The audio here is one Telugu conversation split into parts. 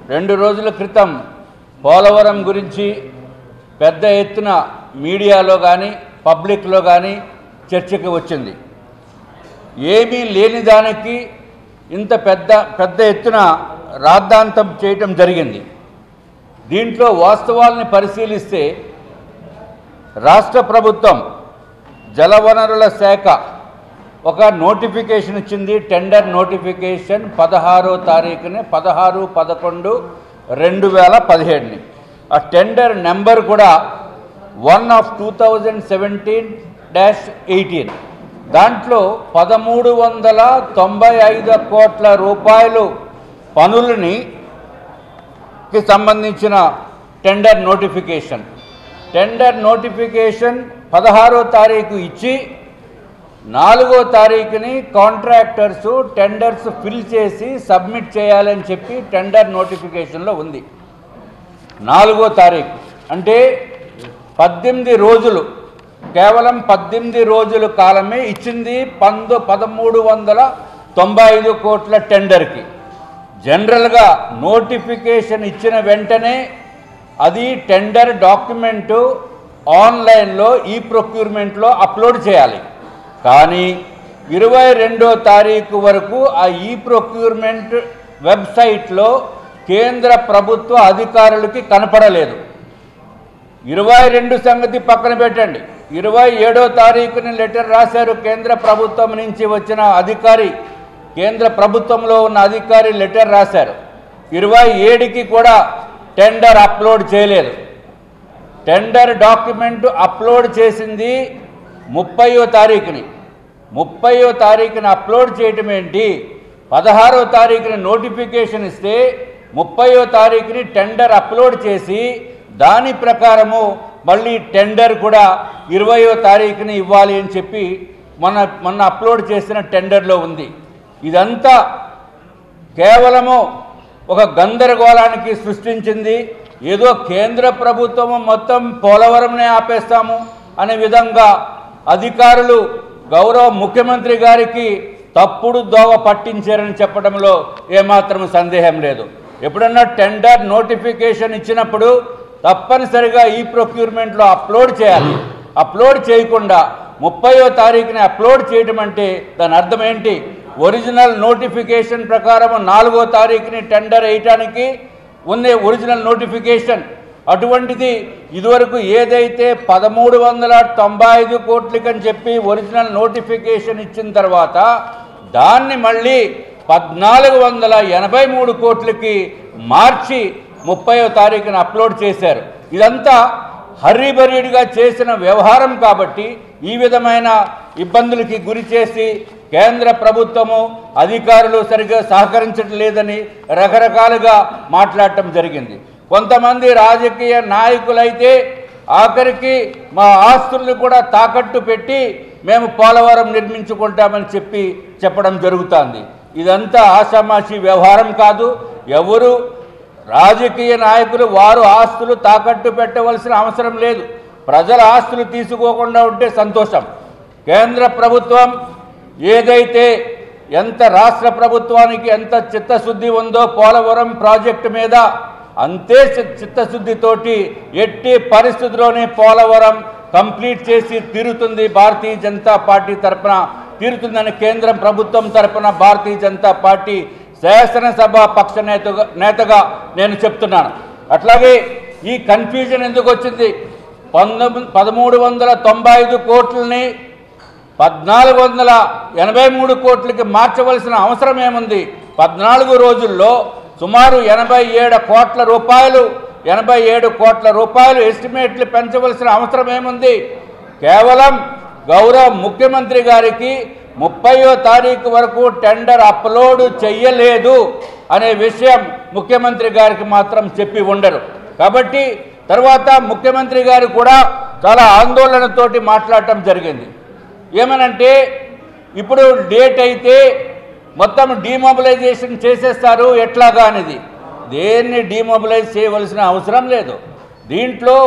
2 రోజుల క్రితం పోలవరం గురించి పెద్ద ఎత్తున మీడియాలో కానీ పబ్లిక్లో కానీ చర్చకి వచ్చింది. ఏమీ లేని దానికి ఇంత పెద్ద ఎత్తున రాద్ధాంతం చేయటం జరిగింది. దీంట్లో వాస్తవాలను పరిశీలిస్తే రాష్ట్ర ప్రభుత్వం జలవనరుల శాఖ ఒక నోటిఫికేషన్ ఇచ్చింది. టెండర్ నోటిఫికేషన్ 16వ తారీఖున 16/11/2017. ఆ టెండర్ నెంబర్ కూడా 1/2017-18. దాంట్లో 1395 కోట్ల రూపాయలు పనులని సంబంధించిన టెండర్ నోటిఫికేషన్ 16వ తారీఖు ఇచ్చి 4వ తారీఖుని కాంట్రాక్టర్స్ టెండర్స్ ఫిల్ చేసి సబ్మిట్ చేయాలని చెప్పి టెండర్ నోటిఫికేషన్లో ఉంది. 4వ తారీఖు అంటే 18 రోజులు, కేవలం 18 రోజుల కాలమే ఇచ్చింది 1395 కోట్ల టెండర్కి. జనరల్గా నోటిఫికేషన్ ఇచ్చిన వెంటనే అది టెండర్ డాక్యుమెంటు ఆన్లైన్లో ఈ ప్రొక్యూర్మెంట్లో అప్లోడ్ చేయాలి. కానీ 22వ తారీఖు వరకు ఆ ఈ ప్రొక్యూర్మెంట్ వెబ్సైట్లో కేంద్ర ప్రభుత్వ అధికారులకి కనపడలేదు. 22 సంగతి పక్కన పెట్టండి, 27వ తారీఖుని లెటర్ రాశారు కేంద్ర ప్రభుత్వం నుంచి వచ్చిన అధికారి, కేంద్ర ప్రభుత్వంలో ఉన్న అధికారి లెటర్ రాశారు. 27కి కూడా టెండర్ అప్లోడ్ చేయలేదు. టెండర్ డాక్యుమెంట్ అప్లోడ్ చేసింది 30వ తారీఖుని. 30వ తారీఖున అప్లోడ్ చేయటం ఏంటి? 16వ తారీఖున నోటిఫికేషన్ ఇస్తే 30వ తారీఖుని టెండర్ అప్లోడ్ చేసి దాని ప్రకారము మళ్ళీ టెండర్ కూడా 20వ తారీఖున ఇవ్వాలి అని చెప్పి మొన్న అప్లోడ్ చేసిన టెండర్లో ఉంది. ఇదంతా కేవలము ఒక గందరగోళానికి సృష్టించింది. ఏదో కేంద్ర ప్రభుత్వము మొత్తం పోలవరంనే ఆపేస్తాము అనే విధంగా అధికారులు గౌరవ ముఖ్యమంత్రి గారికి తప్పుడు దోవ పట్టించారని చెప్పడంలో ఏమాత్రం సందేహం లేదు. ఎప్పుడన్నా టెండర్ నోటిఫికేషన్ ఇచ్చినప్పుడు తప్పనిసరిగా ఈ ప్రొక్యూర్మెంట్లో అప్లోడ్ చేయాలి. అప్లోడ్ చేయకుండా 30వ తారీఖుని అప్లోడ్ చేయడం అంటే దాని అర్థం ఏంటి? ఒరిజినల్ నోటిఫికేషన్ ప్రకారం 4వ తారీఖుని టెండర్ వేయటానికి ఉంది ఒరిజినల్ నోటిఫికేషన్. అటువంటిది ఇదివరకు ఏదైతే 1395 కోట్లకని చెప్పి ఒరిజినల్ నోటిఫికేషన్ ఇచ్చిన తర్వాత దాన్ని మళ్ళీ 1483 కోట్లకి మార్చి 30వ తారీఖున అప్లోడ్ చేశారు. ఇదంతా హర్రీబరీడ్గా చేసిన వ్యవహారం కాబట్టి ఈ విధమైన ఇబ్బందులకి గురి చేసి కేంద్ర ప్రభుత్వము అధికారులు సరిగ్గా సహకరించడం లేదని రకరకాలుగా మాట్లాడటం జరిగింది. కొంతమంది రాజకీయ నాయకులైతే ఆఖరికి మా ఆస్తులను కూడా తాకట్టు పెట్టి మేము పోలవరం నిర్మించుకుంటామని చెప్పడం జరుగుతుంది. ఇదంతా ఆషామాషి వ్యవహారం కాదు. ఎవరు రాజకీయ నాయకులు వారు ఆస్తులు తాకట్టు పెట్టవలసిన అవసరం లేదు. ప్రజల ఆస్తులు తీసుకోకుండా ఉంటే సంతోషం. కేంద్ర ప్రభుత్వం ఏదైతే ఎంత రాష్ట్ర ప్రభుత్వానికి ఎంత చిత్తశుద్ధి ఉందో పోలవరం ప్రాజెక్టు మీద అంతే చిత్తశుద్ధితోటి ఎట్టి పరిస్థితుల్లోనే పోలవరం కంప్లీట్ చేసి తీరుతుంది. భారతీయ జనతా పార్టీ తరఫున తీరుతుందని కేంద్ర ప్రభుత్వం తరఫున భారతీయ జనతా పార్టీ శాసనసభ పక్ష నేతగా నేను చెప్తున్నాను. అట్లాగే ఈ కన్ఫ్యూజన్ ఎందుకు వచ్చింది? 1395 కోట్లని 1483 కోట్లకి మార్చవలసిన అవసరం ఏముంది? 14 రోజుల్లో సుమారు 87 కోట్ల రూపాయలు ఎస్టిమేట్లు పెంచవలసిన అవసరం ఏముంది? కేవలం గౌరవ ముఖ్యమంత్రి గారికి 30వ తారీఖు వరకు టెండర్ అప్లోడ్ చెయ్యలేదు అనే విషయం ముఖ్యమంత్రి గారికి మాత్రం చెప్పి ఉండరు. కాబట్టి తర్వాత ముఖ్యమంత్రి గారు కూడా చాలా ఆందోళనతోటి మాట్లాడటం జరిగింది. ఏమనంటే ఇప్పుడు డేట్ అయితే మొత్తం డిమొబిలైజేషన్ చేసేస్తారు ఎట్లాగా అనేది. దేన్ని డిమొబిలైజ్ చేయవలసిన అవసరం లేదు. దీంట్లో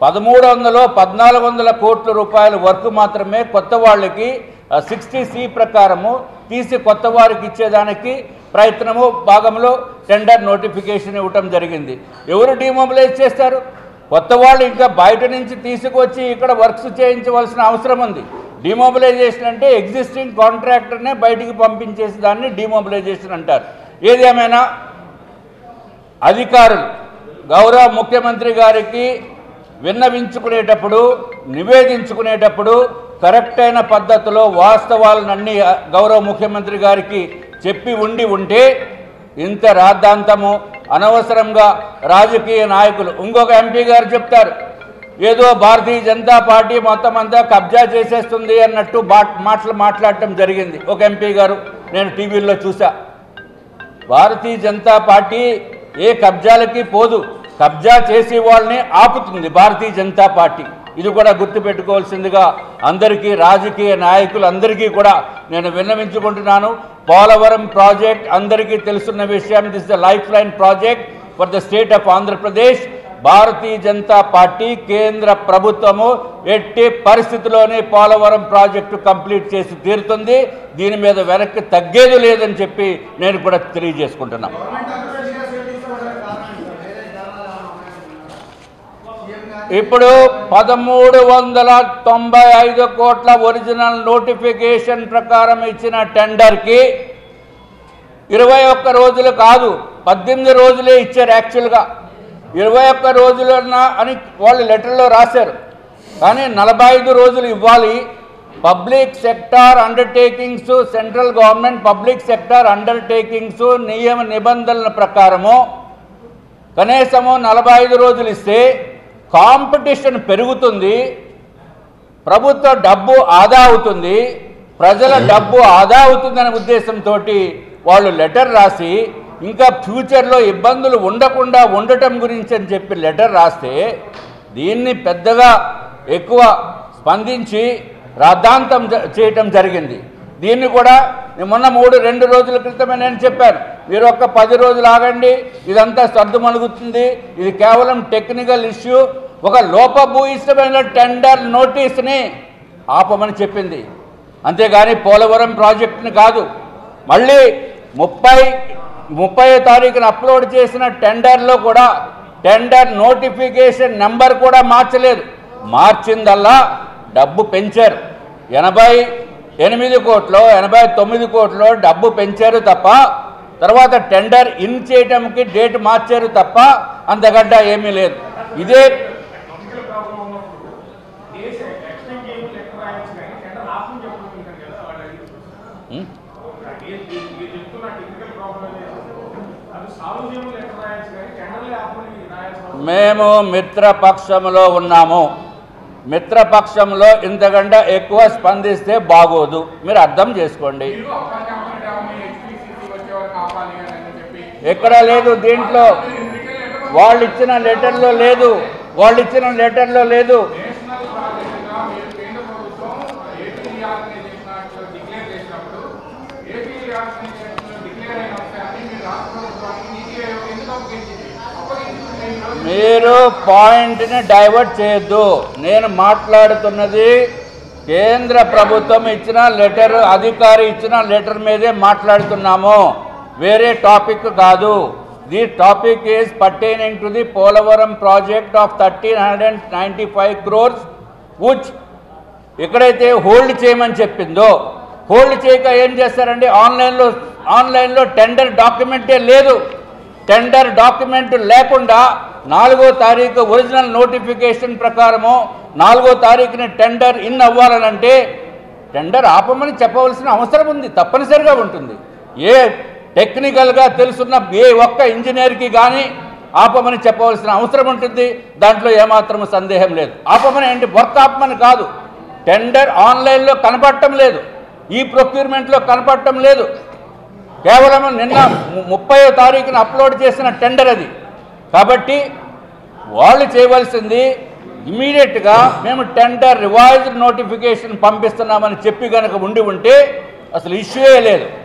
1400 కోట్ల రూపాయల వర్క్ మాత్రమే కొత్త వాళ్ళకి 60C ప్రకారము తీసి కొత్త వారికి ఇచ్చేదానికి ప్రయత్నము భాగంలో టెండర్ నోటిఫికేషన్ ఇవ్వటం జరిగింది. ఎవరు డిమొబిలైజ్ చేస్తారు? కొత్త వాళ్ళు ఇంకా బయట నుంచి తీసుకొచ్చి ఇక్కడ వర్క్స్ చేయించవలసిన అవసరం ఉంది. డిమొబిలైజేషన్ అంటే ఎగ్జిస్టింగ్ కాంట్రాక్టర్నే బయటికి పంపించేసి దాన్ని డిమొబిలైజేషన్ అంటారు. ఏదేమైనా అధికారులు గౌరవ ముఖ్యమంత్రి గారికి విన్నవించుకునేటప్పుడు, నివేదించుకునేటప్పుడు కరెక్ట్ అయిన పద్ధతిలో వాస్తవాలన్నీ గౌరవ ముఖ్యమంత్రి గారికి చెప్పి ఉంటే ఇంత రాద్ధాంతము అనవసరంగా రాజకీయ నాయకులు ఇంకొక ఎంపీ గారు చెప్తారు, ఏదో భారతీయ జనతా పార్టీ మొత్తం అంతా కబ్జా చేసేస్తుంది అన్నట్టు మాట్లాడటం జరిగింది. ఒక ఎంపీ గారు నేను టీవీలో చూసా. భారతీయ జనతా పార్టీ ఏ కబ్జాలకి పోదు, కబ్జా చేసే వాళ్ళని ఆపుతుంది భారతీయ జనతా పార్టీ. ఇది కూడా గుర్తుపెట్టుకోవాల్సిందిగా అందరికీ, రాజకీయ నాయకులందరికీ కూడా నేను విన్నవించుకుంటున్నాను. పోలవరం ప్రాజెక్ట్ అందరికీ తెలుసున్న విషయం. This the life line project for the state of Andhra Pradesh. Bharatiya Janata party కేంద్ర ప్రభుత్వము ఎట్టి పరిస్థితిలోనే పోలవరం ప్రాజెక్టు కంప్లీట్ చేసి తీరుతుంది. దీని మీద వెనక్కి తగ్గేది లేదని చెప్పి నేను కూడా తెలియజేసుకుంటున్నాను. ఇప్పుడు 1395 కోట్ల ఒరిజినల్ నోటిఫికేషన్ ప్రకారం ఇచ్చిన టెండర్కి 21 రోజులు కాదు 18 రోజులే ఇచ్చారు. యాక్చువల్గా 21 రోజులన్నా అని వాళ్ళు లెటర్లో రాశారు, కానీ 45 రోజులు ఇవ్వాలి. Public sector undertakings, central government public sector undertakings నియమ నిబంధనల ప్రకారము కనీసము 45 రోజులు ఇస్తే కాంపిటీషన్ పెరుగుతుంది, ప్రభుత్వ డబ్బు ఆదా అవుతుంది, ప్రజల డబ్బు ఆదా అవుతుందనే ఉద్దేశంతో వాళ్ళు లెటర్ రాసి ఇంకా ఫ్యూచర్లో ఇబ్బందులు ఉండకుండా ఉండటం గురించి అని చెప్పి లెటర్ రాస్తే దీన్ని పెద్దగా ఎక్కువ స్పందించి రాద్ధాంతం చేయటం జరిగింది. దీన్ని కూడా మొన్న 2 రోజుల క్రితమే నేను చెప్పాను, మీరు ఒక్క 10 రోజులు ఆగండి, ఇదంతా సర్దుమణుగుతుంది, ఇది కేవలం టెక్నికల్ ఇష్యూ, ఒక లోపభూయిష్టమైన టెండర్ నోటీస్ని ఆపమని చెప్పింది. అంతేగాని పోలవరం ప్రాజెక్టుని కాదు. మళ్ళీ 30వ తారీఖున అప్లోడ్ చేసిన టెండర్లో కూడా టెండర్ నోటిఫికేషన్ నెంబర్ కూడా మార్చలేదు. మార్చిందల్లా డబ్బు పెంచారు. 88 కోట్లు 89 కోట్లు డబ్బు పెంచారు తప్ప, తర్వాత టెండర్ ఇన్ చేయటంకి డేట్ మార్చారు తప్ప అంతకంటే ఏమీ లేదు. ఇదే మేము మిత్రపక్షంలో ఉన్నాము. మిత్రపక్షంలో ఇంతకంటే ఎక్కువ స్పందిస్తే బాగోదు, మీరు అర్థం చేసుకోండి. ఎక్కడ లేదు, దీంట్లో వాళ్ళు ఇచ్చిన లెటర్లో లేదు, మీరు పాయింట్ని డైవర్ట్ చేయొద్దు. నేను మాట్లాడుతున్నది కేంద్ర ప్రభుత్వం ఇచ్చిన లెటర్, అధికారి ఇచ్చిన లెటర్ మీదే మాట్లాడుతున్నాము, వేరే టాపిక్ కాదు. The topic is pertaining to the Polavaram project of 1395 crores which ఎక్కడైతే హోల్డ్ చేయమని చెప్పిందో, హోల్డ్ చేయక ఏం చేస్తారండి, ఆన్లైన్లో టెండర్ డాక్యుమెంటే లేదు. టెండర్ డాక్యుమెంట్ లేకుండా 4వ తారీఖు ఒరిజినల్ నోటిఫికేషన్ ప్రకారము 4వ తారీఖుని టెండర్ ఇన్ అవ్వాలనంటే టెండర్ ఆపమని చెప్పవలసిన అవసరం ఉంది, తప్పనిసరిగా ఉంటుంది. ఏ టెక్నికల్గా తెలుసున్న ఏ ఒక్క ఇంజనీర్కి కానీ ఆపమని చెప్పవలసిన అవసరం ఉంటుంది, దాంట్లో ఏమాత్రం సందేహం లేదు. ఆపమని ఏంటి, వర్క్ ఆపమని కాదు. టెండర్ ఆన్లైన్లో కనపడటం లేదు, ఈ ప్రొక్యూర్మెంట్లో కనపడటం లేదు. కేవలం నిన్న 30వ తారీఖున అప్లోడ్ చేసిన టెండర్ అది. కాబట్టి వాళ్ళు చేయవలసింది ఇమీడియట్గా మేము టెండర్ రివైజ్డ్ నోటిఫికేషన్ పంపిస్తున్నామని చెప్పి కనుక ఉంటే అసలు ఇష్యూయే లేదు.